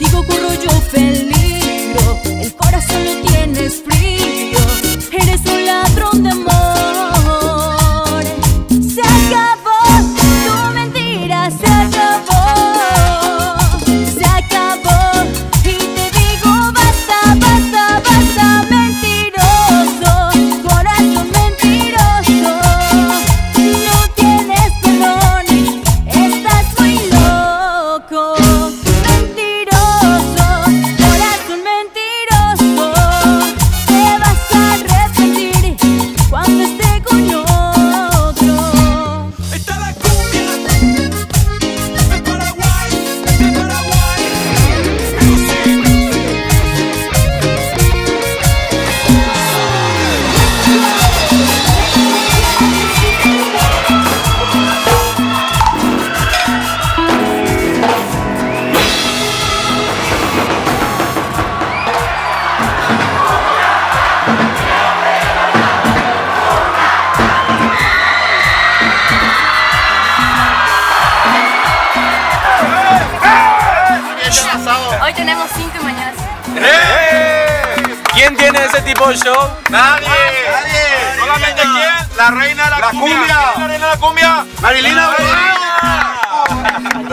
contigo corro yo peligro. El corazón lo tienes frío, eres un ladrón de amor. Se acabó tu mentira, se acabó. Se acabó y te digo basta, basta, basta. Mentiroso, corazón mentiroso. No tienes perdón, estás muy loco. Mentiroso, corazón mentiroso. Te vas a arrepentir cuando esté con otro. Está la cumbia de Paraguay, de Paraguay. Hoy tenemos 5 y mañana 5. ¿Quién tiene ese tipo de show? Nadie. Nadie. ¿Solamente quién? La reina de la cumbia. cumbia. ¿La reina de la cumbia? Marilina.